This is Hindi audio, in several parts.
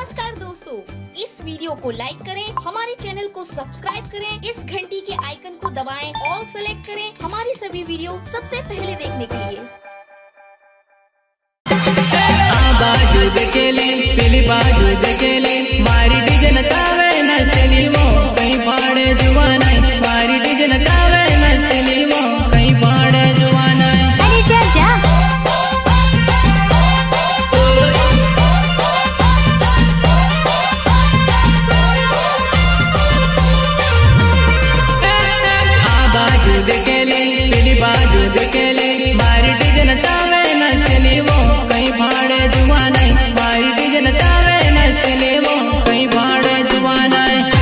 नमस्कार दोस्तों, इस वीडियो को लाइक करें, हमारे चैनल को सब्सक्राइब करें, इस घंटी के आइकन को दबाएं, ऑल सेलेक्ट करें हमारी सभी वीडियो सबसे पहले देखने के लिए। बाजू देखेले पीली बाजू देखेले मारी डिजन तावे नचली वो कहीं पाड़े जुवाना मारी डिजन तावे नचली वो कहीं पाड़े जुवाना। अरे जा जा बाजू देखेले पीली बाजू देखेले मारी डिजन तावे नचली वो कहीं पाड़े जुवाना मारी डिजन तावे नचली वो कहीं पाड़े जुवाना।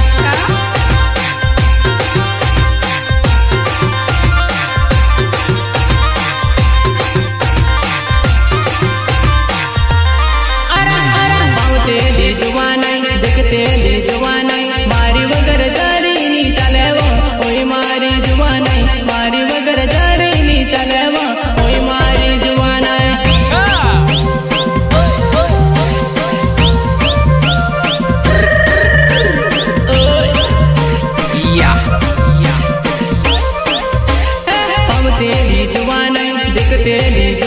तेली जुवाना देखते ले जुवाना मारी वगर जारी नी चले वो ओई मारी जुवाना मारी वगर जारी नी चले वो ओई मारी जुवाना। हम तेली जुवाना देखते ले